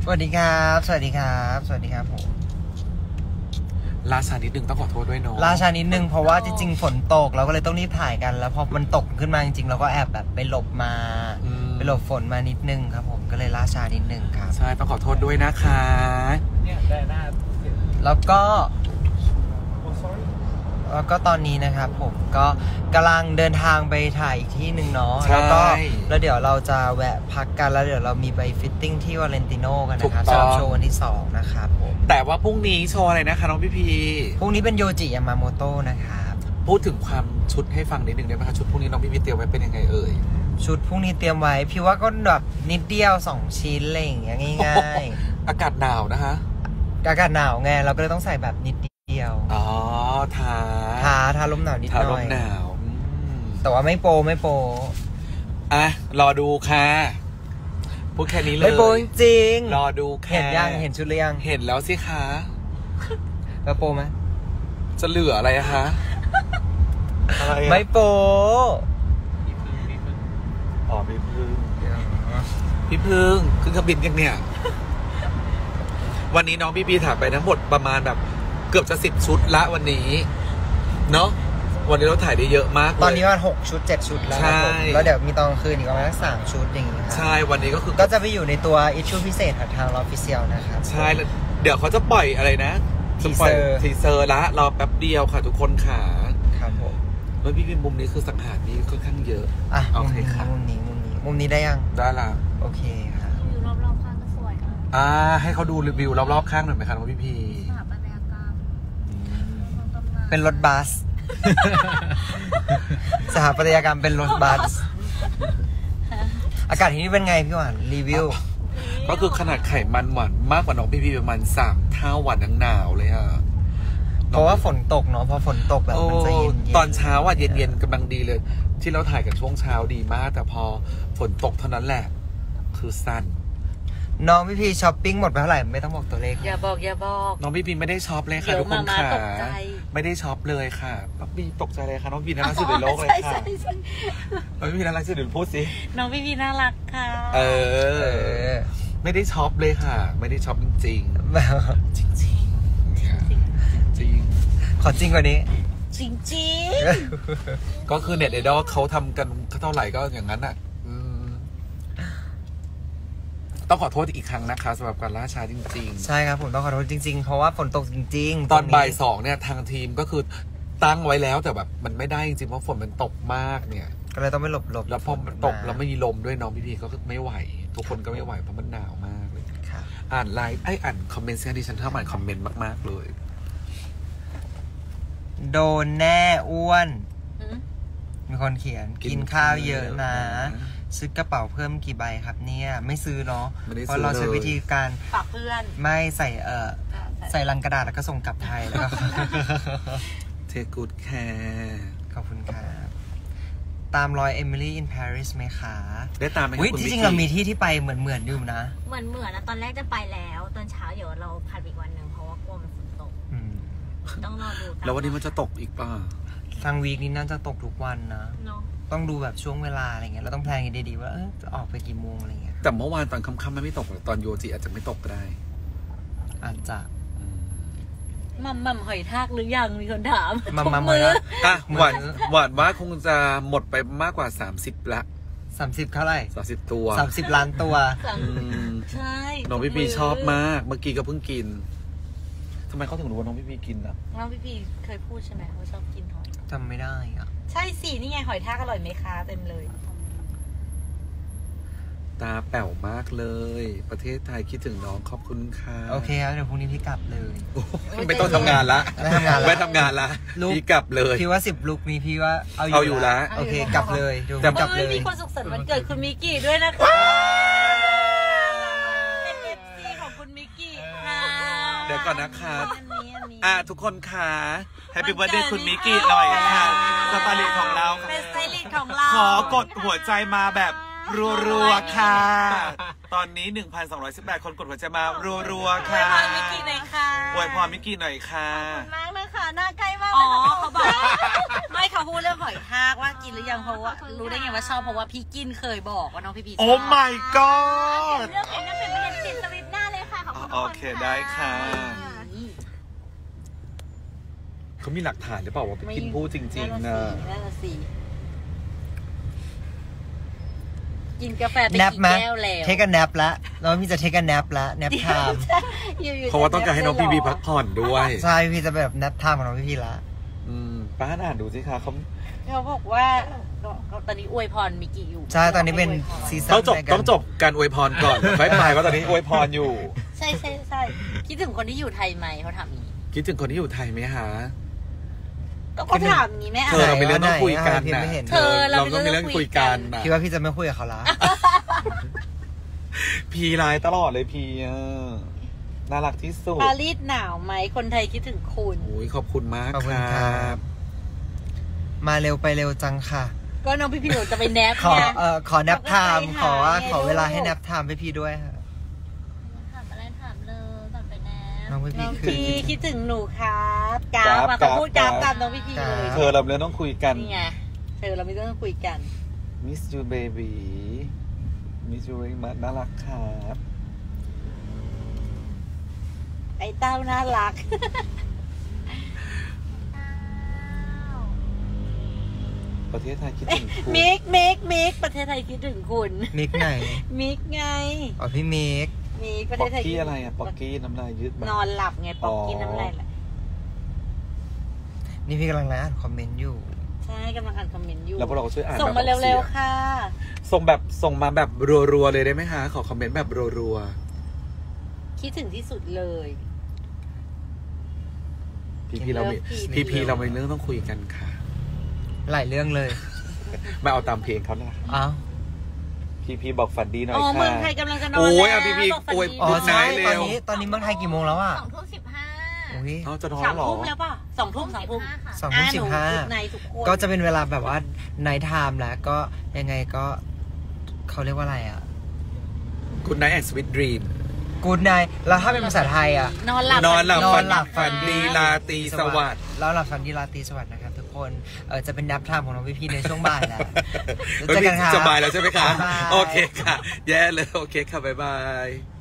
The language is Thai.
สวัสดีครับสวัสดีครับสวัสดีครับผมราชานิดนึงต้องขอโทษด้วยเนาะราชานิดนึงเพราะว่าจริงๆฝนตกเราก็เลยต้องรีบถ่ายกันแล้วพอมันตกขึ้นมาจริงๆเราก็แอบแบบไปหลบมาไปหลบฝนมานิดนึงครับผมก็เลยราชานิดนึงครับใช่ต้องขอโทษด้วยนะคะเนี่ยได้แล้วก็ตอนนี้นะครับผมก็กำลังเดินทางไปถ่ายอีกที่หนึ่งเนาะแล้วเดี๋ยวเราจะแวะพักกันแล้วเดี๋ยวเรามีไปฟิตติ้งที่วาเลนติโนกันนะครับสำหรับโชว์วันที่2นะครับผมแต่ว่าพรุ่งนี้โชว์อะไรนะคะน้องพี่พีพรุ่งนี้เป็นโยจิยามาโมโตะนะครับพูดถึงความชุดให้ฟังนิดนึงได้ไหมคะชุดพรุ่งนี้น้องพี่พีเตรียมไว้เป็นยังไงเอ่ยชุดพรุ่งนี้เตรียมไว้พี่ว่าก็แบบนิดเดียว2ชิ้นอะไรอย่างเงี้ยง่ายๆอากาศหนาวนะคะอากาศหนาวไงเราก็เลยต้องใส่แบบนิดเดียวอ๋อทาลมหนาวนิดหน่อยทาลมหนาวแต่ว่าไม่โปอ่ะรอดูค่ะพูดแค่นี้เลยไม่โปจริงรอดูแค่เห็นชุดหรือยังเห็นแล้วสิคะแล้วโปไหมจะเหลืออะไรอะคะไม่โปอ๋อพี่พึ่งขึ้นเครื่องบินยังเนี่ยวันนี้น้องพี่พีถามไปทั้งหมดประมาณแบบเกือบจะ10 ชุดละวันนี้เนาะวันนี้เราถ่ายได้เยอะมากตอนนี้มัน6 ชุด 7 ชุดแล้วแล้วเดี๋ยวมีตอนคืนอีกประมาณ3 ชุดอย่างงี้ใช่วันนี้ก็คือก็จะไปอยู่ในตัวอิชชูพิเศษทางออฟฟิเชียลนะครับใช่เดี๋ยวเขาจะปล่อยอะไรนะทีเซอร์ละรอแป๊บเดียวค่ะทุกคนค่ะครับผมแล้วพี่พิมมุมนี้คือสังหารนี่ค่อนข้างเยอะอ่ะโอเคค่ะมุมนี้ได้ยังได้ละโอเคค่ะวิวรอบๆข้างก็สวยให้เขาดูรีวิวรอบๆข้างหน่อยไหมคะน้องพี่พีสถาปัตยกรรมเป็นรถบัสสถาปัตยกรรมเป็นรถบัสอากาศที่นี่เป็นไงพี่หวานรีวิวก็คือขนาดไขมันหวานมากกว่าน้องพี่พีประมาณ3 เท่าหวานทั้งหนาวเลยค่ะเพราะว่าฝนตกเนาะพอฝนตกแบบมันจะเย็นตอนเช้าเย็นกำลังดีเลยที่เราถ่ายกันช่วงเช้าดีมากแต่พอฝนตกเท่านั้นแหละคือสั้นน้องพี่พีช้อปปิ้งหมดไปเท่าไหร่ไม่ต้องบอกตัวเลขอย่าบอกน้องพี่พีไม่ได้ช็อปเลยค่ะทุกคนค่ะไม่ได้ช็อปเลยค่ะป๊อปปี้ตกใจเลยค่ะน้องพี่พีน่ารักสุดในโลกเลยค่ะน้องพี่พีน่ารักสุดพูดสิน้องพี่พีน่ารักค่ะไม่ได้ช็อปเลยค่ะไม่ได้ช็อปจริงจริงขอจริงกว่านี้จริงก็คือเน็ตไอดอลเขาทำกันเท่าไหร่ก็อย่างนั้นอ่ะต้องขอโทษอีกครั้งนะคะสำหรับการล่าช้าจริงๆใช่ครับผมต้องขอโทษจริงๆเพราะว่าฝนตกจริงๆตอนบ่าย2เนี่ยทางทีมก็คือตั้งไว้แล้วแต่แบบมันไม่ได้จริงๆเพราะฝนมันตกมากเนี่ยก็เลยต้องไม่หลบแล้วพอมันตกแล้วไม่มีลมด้วยน้องพี่ก็ไม่ไหวทุกคนก็ไม่ไหวเพราะมันหนาวมากเลยอ่านไลฟ์อ่านคอมเมนต์ที่ฉันชอบอ่านคอมเมนต์มากๆเลยโดนแน่อ้วนมีคนเขียนกินข้าวเยอะนะซื้อกระเป๋าเพิ่มกี่ใบครับเนี่ยไม่ซื้อเนาะเพราะเราใช้วิธีการฝากเพื่อนไม่ใส่ลังกระดาษแล้วก็ส่งกลับไทยแล้วก็เทกูดแคร์ขอบคุณครับตามรอย Emily in Paris ไหมคะได้ตามไหมจริงๆเรามีที่ไปเหมือนอยู่นะเหมือนนะตอนแรกจะไปแล้วตอนเช้าเดี๋ยวเราพักอีกวันหนึ่งเพราะว่ากลัวมันฝนตกต้องรอดูแล้ววันนี้มันจะตกอีกป่ะทางวีคนี้น่าจะตกทุกวันนะต้องดูแบบช่วงเวลาอะไรเงี้ยเราต้องแพลนกันดีๆว่าจะออกไปกี่โมงอะไรเงี้ยแต่เมื่อวานตอนค่ำๆมันไม่ตกตอนโยจิอาจจะไม่ตกก็ได้อาจจะมัมหอยทากหรือยังมีคนถามมัมหวานว่าคงจะหมดไปมากกว่า30ละ 30เท่าไหร่ 30ตัว 30 ล้านตัวใช่น้องพี่พีชอบมากเมื่อกี้ก็เพิ่งกินทำไมเขาถึงรู้ว่าน้องพี่พีกินอ่ะน้องพี่พีเคยพูดใช่ไหมว่าชอบกินหอยจำไม่ได้อ่ะใช่สินี่ไงหอยทากอร่อยไหมคะเต็มเลยตาแป๋วมากเลยประเทศไทยคิดถึงน้องขอบคุณค่ะโอเคครับเดี๋ยวพรุ่งนี้พี่กลับเลยไม่ต้องทำงานละไม่ทำงานละพี่กลับเลยพี่ว่า10 ลุกมีพี่ว่าเอาอยู่ละโอเคกลับเลยแต่กลับเลยมีคนสุขสันต์วันเกิดคุณมิกกี้ด้วยนะคะเป็นFCของคุณมิกกี้ค่ะเดี๋ยวก่อนนะคะทุกคนค่ะแฮปปี้วันเดย์คุณมิกกี้หน่อยค่ะสไตลิสต์ของเราเป็นสไตลิสต์ของเราขอกดหัวใจมาแบบรัวๆค่ะตอนนี้ 1,218 คนกดหัวใจมารัวๆค่ะอวยพรมิกกี้หน่อยค่ะอวยพรมิกกี้หน่อยค่ะขอบคุณมากนะคะหน้าใกล้มากเขาบอกไม่เขาพูดเรื่องหอยทากว่ากินหรือยังเพราะว่ารู้ได้ไงว่าชอบเพราะว่าพี่กินเคยบอกว่าน้องพี่พีชอบโอ้ my god เรื่องเพลงนั้นเป็นติดสวิตหน้าเลยโอเคได้ค่ะ เขามีหลักฐานหรือเปล่าว่าพินพูดจริงๆนะนั่นน่ะสิกินกาแฟไปแนปกี่ไหมแก้วแล้วเทคกันแนปแล้วแล้วพี่จะเทคกันแนปแล้วแนปไทม์เพราะว่าต้องการให้น้องพีพีพักผ่อนด้วยใช่พี่จะแบบแนปไทม์ของน้องพี่ละป้าอ่านดูสิคะเขาเขาบอกว่าตอนนี้อวยพรมิกิอยู่ใช่ตอนนี้เป็นซีซั่นต้องจบการอวยพรก่อนไม่ไปว่าตอนนี้อวยพรอยู่ใช่ใช่ใช่คิดถึงคนที่อยู่ไทยไหมเขาถามนี้คิดถึงคนที่อยู่ไทยไหมฮะก็เขาถามอย่างนี้ไหมเธอเราไม่เรื่องต้องคุยกันนะเธอเราก็มีเรื่องคุยกันนะพี่ว่าพี่จะไม่คุยกับเขาละพีไลน์ตลอดเลยพีน่ารักที่สุดปารีสหนาวไหมคนไทยคิดถึงคุณโอ้ยขอบคุณมากขอบคุณคครัรับ บ มาเร็วไปเร็วจังค่ะก็น้องพี่หนูจะไปแนบขอไงขอแนปไทม์เขาก็ไปหาขอเวลาไงให้แนปไทม์ให้พี่ด้วยค่ะถามอะไรถามเลยก่อนไปแนบน้องพี่น้องคือพี่คิดถึงหนูครับกราฟมาเขาพูดกราฟตามน้องพี่เลยเธอเราเรื่องต้องคุยกันนี่ไงเธอเราไม่ต้องคุยกัน Miss you baby Miss you very much น่ารักครับไอ้เต้าน่ารักประเทศไทยคิดถึงคุณมิกประเทศไทยคิดถึงคุณมิกไหนมิกไงอ๋อพี่มิกมิกประปเทอกศไทยกี้อะไรอ่ะปอกกี้น้ำลายยืดนอนหลับไงปอกกินน้ำลายแหละนี่พี่กำลังอ่านคอมเมนต์อยู่ใช่กำลังอ่านคอมเมนต์อยู่แล้วพวกเราก็ช่วยอ่านส่งมาแบบออกเร็วสียๆค่ะส่งมาแบบรัวๆเลยได้ไหมคะขอคอมเมนต์แบบรัวคิดถึงที่สุดเลยๆพีเรามีพีพีเรามีเรื่องต้องคุยกันค่ะหลายเรื่องเลยมาเอาตามเพลงเขานะอ้าวพีบอกฝันดีหน่อยอ๋อค่ะเมืองไทยกำลังจะนอนโอ้ยแล้วอ่ะพี่บอกฝันโอ้ยดีอ๋อ Good ใช่ night เร็ตอนนี้เมืองไทยกี่โมงแล้วอ่ะ 2:15 อุ้ยเขาจะนอนสามเหรอทุ่มแล้วป่ะสองทุ่มค่ะ 2:15 ในทุกคนก็จะเป็นเวลาแบบว่าไนท์ไทม์แล้วก็ยังไงก็เขาเรียกว่าอะไรอ่ะคุณนายแอนด์สวิตดรีมกูดไนท์แล้วถ้าเป็นภาษาไทยอ่ะนอนหลับนอนหลับนอนหลับฝันดีราตรีสวัสดิ์แล้วหลับฝันดีราตรีสวัสดิ์นะครับทุกคนจะเป็นนับไทม์ของน้องพี่ในช่วงบ่ายแล้วเฮ้ยเจอกันครับสบายแล้วใช่ไหมคะบ๊ายบายโอเคค่ะ แย่เลย โอเคค่ะ บ๊ายบาย